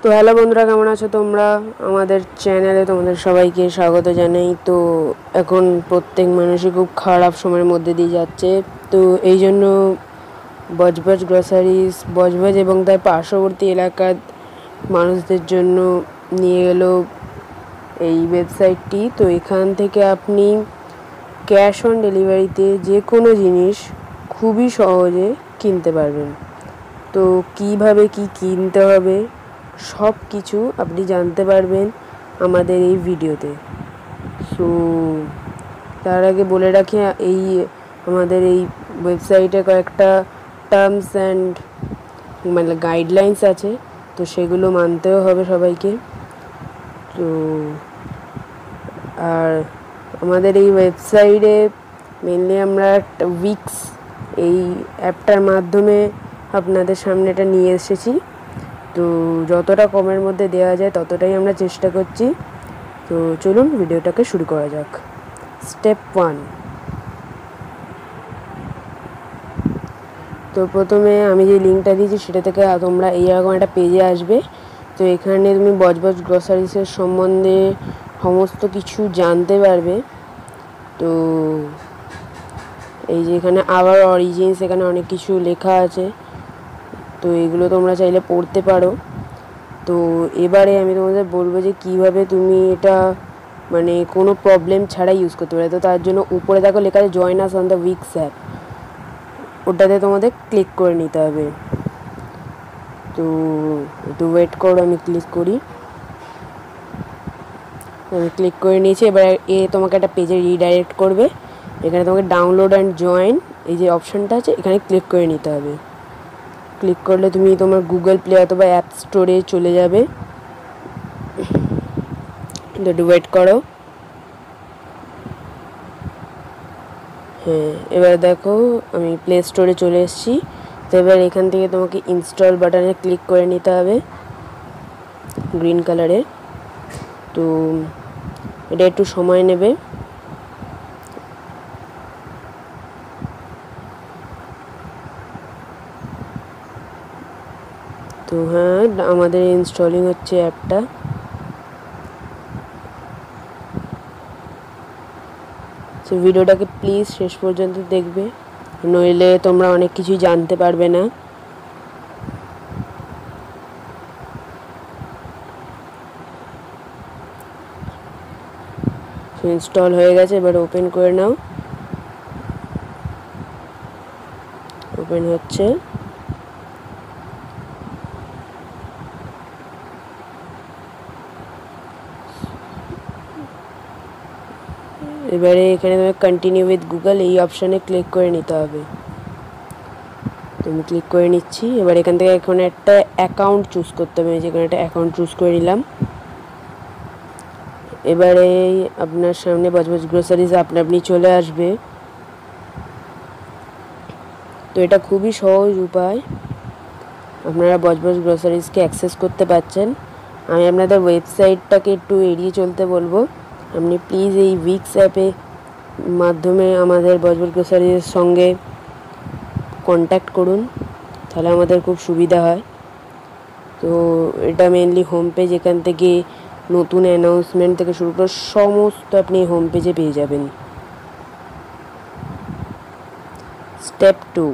তো হ্যালো বন্ধুরা, কেমন আছো তোমরা? আমাদের চ্যানেলে তোমাদের সবাইকে স্বাগত জানাই। তো এখন প্রত্যেক মানুষই খুব খারাপ সময়ের মধ্যে দিয়ে যাচ্ছে। তো এই জন্য বজবজ গ্রসারিজ বজবজ এবং তার পার্শ্ববর্তী এলাকার মানুষদের জন্য নিয়ে এলো এই ওয়েবসাইটটি। তো এখান থেকে আপনি ক্যাশ অন ডেলিভারিতে যে কোনো জিনিস খুবই সহজে কিনতে পারবেন। তো কিভাবে কি কিনতে হবে সব কিছু আপনি জানতে পারবেন আমাদের এই ভিডিওতে। সো তার আগে বলে রাখি, এই আমাদের এই ওয়েবসাইটে কয়েকটা টার্মস অ্যান্ড মানে গাইডলাইন্স আছে, তো সেগুলো মানতেও হবে সবাইকে। তো আর আমাদের এই ওয়েবসাইটে মেনলি আমরা একটা উইক্স এই অ্যাপটার মাধ্যমে আপনাদের সামনে এটা নিয়ে এসেছি। তো যতটা কমের মধ্যে দেওয়া যায় ততটাই আমরা চেষ্টা করছি। তো চলুন ভিডিওটাকে শুরু করা যাক। স্টেপ 1। তো প্রথমে আমি যে লিঙ্কটা দিয়েছি সেটা থেকে তোমরা এইরকম একটা পেজে আসবে। তো এখানে তুমি বজবজ গ্রসারিসের সম্বন্ধে সমস্ত কিছু জানতে পারবে। তো এই যে এখানে আওয়ার অরিজিনস, এখানে অনেক কিছু লেখা আছে, তো এগুলো তোমরা চাইলে পড়তে পারো। তো এবারে আমি তোমাদের বলবো যে কীভাবে তুমি এটা মানে কোনো প্রবলেম ছাড়াই ইউজ করতে পারো। তো তার জন্য উপরে দেখো লেখা আছে join us on the Wix app, ওটাতে তোমাদের ক্লিক করে নিতে হবে। তো একটু ওয়েট করো, আমি ক্লিক করি। আমি ক্লিক করে নিয়েছি। এবার তোমাকে একটা পেজে রিডাইরেক্ট করবে। এখানে তোমাকে ডাউনলোড অ্যান্ড জয়েন এই যে অপশানটা আছে এখানে ক্লিক করে নিতে হবে। ক্লিক করলে তুমি তোমার গুগল প্লে অথবা অ্যাপ স্টোরে চলে যাবে। একটু ওয়েট করো। হ্যাঁ, এবার দেখো আমি প্লে স্টোরে চলে এসেছি। তো এবার এখান থেকে তোমাকে ইনস্টল বাটনে ক্লিক করে নিতে হবে, গ্রিন কালারের। তো এটা একটু সময় নেবে। তো হ্যাঁ, আমাদের ইনস্টলিং হচ্ছে অ্যাপটা। তো ভিডিওটাকে প্লিজ শেষ পর্যন্ত দেখবে, নইলে তোমরা অনেক কিছুই জানতে পারবে না। ইনস্টল হয়ে গেছে, এবার ওপেন করে নাও। ওপেন হচ্ছে। এবারে এখানে তোমাকে কন্টিনিউ উইথ গুগল এই অপশানে ক্লিক করে নিতে হবে। তুমি ক্লিক করে নিচ্ছি। এবার এখান থেকে এখন একটা অ্যাকাউন্ট চুজ করতে হবে। যেখানে একটা অ্যাকাউন্ট চুজ করে নিলাম। এবারে আপনার সামনে বজবজ গ্রোসারিজ আপনি চলে আসবে। তো এটা খুবই সহজ উপায়, আপনারা বজবজ গ্রোসারিজকে অ্যাক্সেস করতে পারছেন। আমি আপনাদের ওয়েবসাইটটাকে একটু এড়িয়ে চলতে বলবো। আপনি প্লিজ এই উইক্স অ্যাপে মাধ্যমে আমাদের বজবজ গ্রোসারিজের সঙ্গে কন্ট্যাক্ট করুন, তাহলে আমাদের খুব সুবিধা হয়। তো এটা মেনলি হোম পেজ, এখান থেকে নতুন অ্যানাউন্সমেন্ট থেকে শুরু করে সমস্ত আপনি হোম পেজে পেয়ে যাবেন। স্টেপ 2।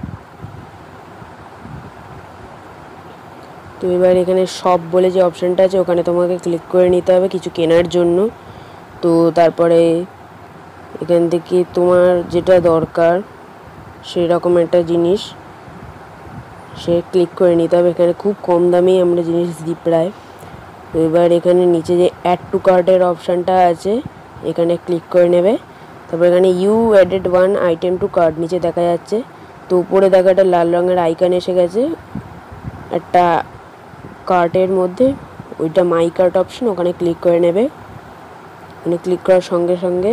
তো এবার এখানে সব বলে যে অপশানটা আছে ওখানে তোমাকে ক্লিক করে নিতে হবে কিছু কেনার জন্য। তো তারপরে এখান থেকে তোমার যেটা দরকার সেই রকম একটা জিনিস সে ক্লিক করে নিতে হবে। এখানে খুব কম দামেই আমরা জিনিস দিই প্রায়। তো এবার এখানে নিচে যে অ্যাড টু কার্টের অপশানটা আছে এখানে ক্লিক করে নেবে। তারপর এখানে you added 1 item to cart নিচে দেখা যাচ্ছে। তো উপরে দেখা একটা লাল রঙের আইকন এসে গেছে একটা কার্টের মধ্যে, ওইটা মাই কার্ট অপশন, ওখানে ক্লিক করে নেবে। ওখানে ক্লিক করার সঙ্গে সঙ্গে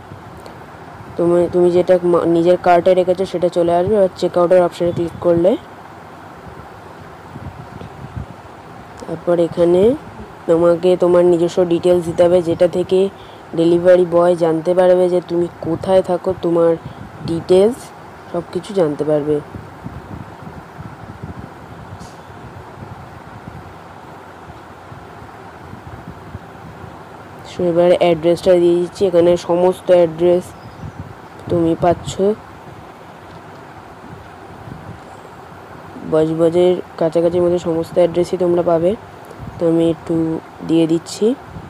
তুমি যেটা নিজের কার্টে রেখেছো সেটা চলে আসবে। এবার চেক আউটের অপশানে ক্লিক করলে তারপর এখানে তোমাকে তোমার নিজস্ব ডিটেলস দিতে হবে, যেটা থেকে ডেলিভারি বয় জানতে পারবে যে তুমি কোথায় থাকো, তোমার ডিটেলস সব কিছু জানতে পারবে। এবার অ্যাড্রেসটা দিয়ে দিচ্ছি। এখানে সমস্ত অ্যাড্রেস তুমি পাচ্ছ। বজবজের কাছাকাছির মধ্যে সমস্ত অ্যাড্রেসই তোমরা পাবে। তো আমি একটু দিয়ে দিচ্ছি।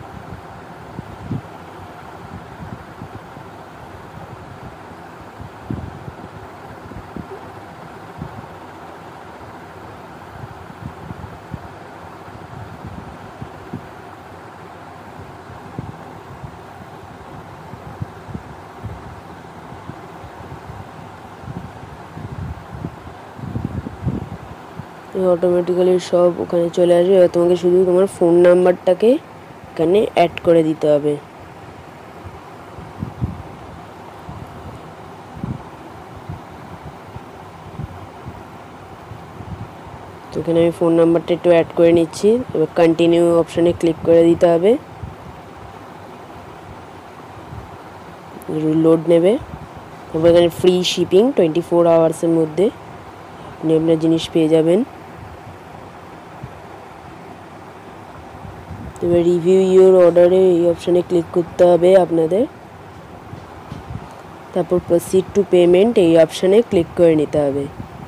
অটোমেটিক্যালি সব ওখানে চলে আসবে। এবার তোমাকে শুধু তোমার ফোন নাম্বারটাকে এখানে অ্যাড করে দিতে হবে। তো এখানে আমি ফোন নাম্বারটা একটু অ্যাড করে নিচ্ছি। এবার কন্টিনিউ অপশানে ক্লিক করে দিতে হবে। লোড নেবে। তারপর এখানে ফ্রি শিপিং 24 আওয়ার্সের মধ্যে আপনি আপনার জিনিস পেয়ে যাবেন। এবার রিভিউ ইউর অর্ডারে এই অপশানে ক্লিক করতে হবে আপনাদের। তারপর প্রসিড টু পেমেন্ট এই অপশানে ক্লিক করে নিতে হবে।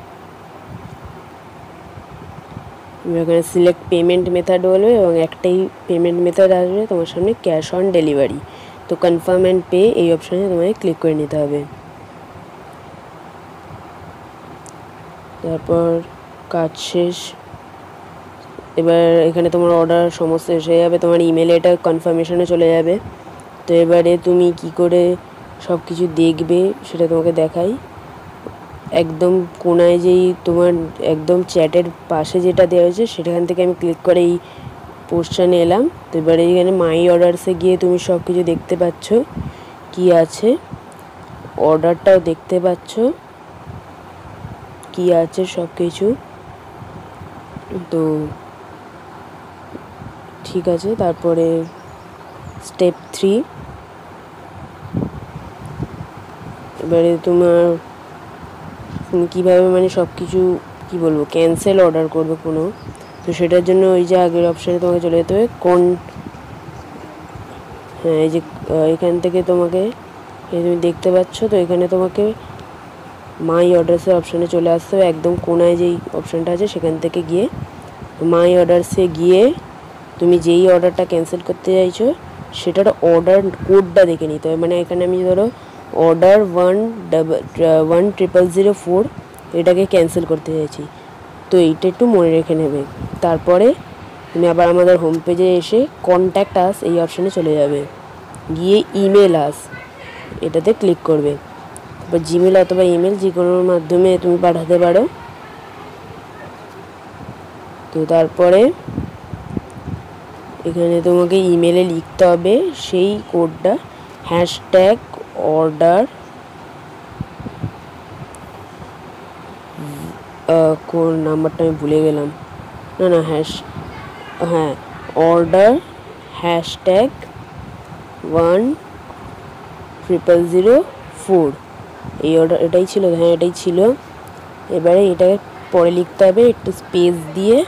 এখানে সিলেক্ট পেমেন্ট মেথড বলবে এবং একটাই পেমেন্ট মেথড আসবে তোমার সামনে, ক্যাশ অন ডেলিভারি। তো কনফার্ম অ্যান্ড পে এই অপশানে তোমাকে ক্লিক করে নিতে হবে। তারপর কাজ শেষ। এবার এখানে তোমার অর্ডার সমস্ত এসে যাবে, তোমার ইমেলে এটা কনফার্মেশনে চলে যাবে। তো এবারে তুমি কি করে সব কিছু দেখবে সেটা তোমাকে দেখাই। একদম কোনায় যেই তোমার একদম চ্যাটের পাশে যেটা দেওয়া হয়েছে সেখান থেকে আমি ক্লিক করে এই পোর্শনে এলাম। তো এবারে এখানে মাই অর্ডারসে গিয়ে তুমি সব কিছু দেখতে পাচ্ছ কি আছে, অর্ডারটাও দেখতে পাচ্ছ কি আছে সব কিছু। তো ঠিক আছে। তারপরে স্টেপ 3, এবারে তুমি কীভাবে মানে সব কিছু কী বলবো ক্যান্সেল অর্ডার করবে কোনো। তো সেটার জন্য ওই যে আগের অপশানে তোমাকে চলে যেতে হবে হ্যাঁ এই যে এখান থেকে তোমাকে তুমি দেখতে পাচ্ছ। তো এখানে তোমাকে মাই অর্ডার্সের অপশানে চলে আসতে হবে। একদম কোনায় যেই অপশানটা আছে সেখান থেকে গিয়ে মাই অর্ডার্সে গিয়ে তুমি যেই অর্ডারটা ক্যান্সেল করতে চাইছো সেটার অর্ডার কোডটা দেখে নিতে হবে। মানে এখানে আমি ধরো অর্ডার 10004 এটাকে ক্যান্সেল করতে চাইছি, তো এইটা একটু মনে রেখে নেবে। তারপরে তুমি আবার আমাদের হোম পেজে এসে কন্ট্যাক্ট আস এই অপশানে চলে যাবে, গিয়ে ইমেল আস এটাতে ক্লিক করবে। তারপর জিমেল অথবা ইমেল যে কোনোর মাধ্যমে তুমি পাঠাতে পারো। তো তারপরে এখানে তোমাকে ইমেলে লিখতে হবে সেই কোডটা, হ্যাশট্যাগ অর্ডার কোড নাম্বারটা আমি ভুলে গেলাম, না হ্যাঁ অর্ডার হ্যাশট্যাগ 10004 এই অর্ডার এটাই ছিল। হ্যাঁ এটাই ছিল। এবারে এটাকে পরে লিখতে হবে একটু স্পেস দিয়ে,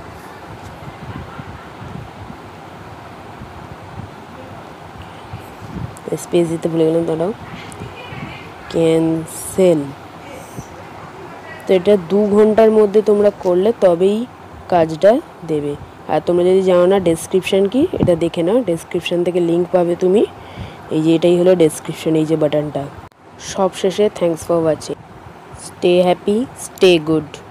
স্পেস দিতে ভুলে গেলাম, দাঁড়াও, ক্যান্সেল। তো এটা 2 ঘন্টার মধ্যে তোমরা করলে তবেই কাজটা দেবে। আর তোমরা যদি জানো না ডেসক্রিপশান কি, এটা দেখে নাও, ডেসক্রিপশান থেকে লিঙ্ক পাবে তুমি। এই যে এটাই হলো ডেসক্রিপশান, এই যে বাটনটা। সব শেষে thanks for watching, stay happy, stay good.